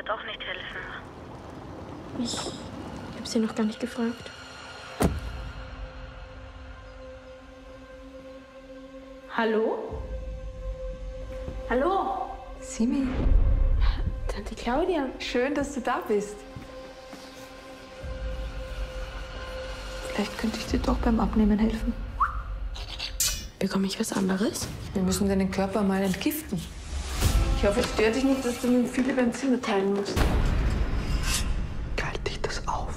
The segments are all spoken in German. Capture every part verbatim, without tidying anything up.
wird auch nicht helfen. Ich habe sie noch gar nicht gefragt. Hallo? Hallo? Simi. Tante Claudia. Schön, dass du da bist. Vielleicht könnte ich dir doch beim Abnehmen helfen. Bekomme ich was anderes? Wir müssen deinen Körper mal entgiften. Ich hoffe, es stört dich nicht, dass du mit Philipp ein Zimmer teilen musst. Galt dich das auf?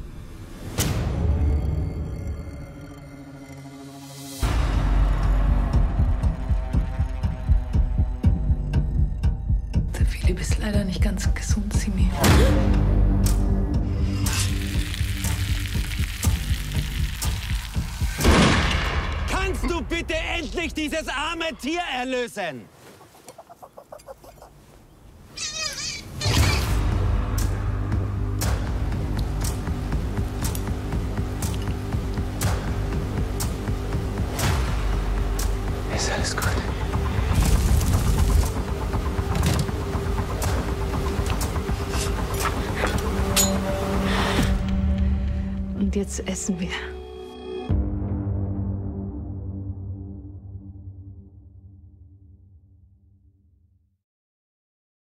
Der Philipp ist leider nicht ganz gesund, Simi. Kannst du bitte endlich dieses arme Tier erlösen? Ist alles gut? Und jetzt essen wir.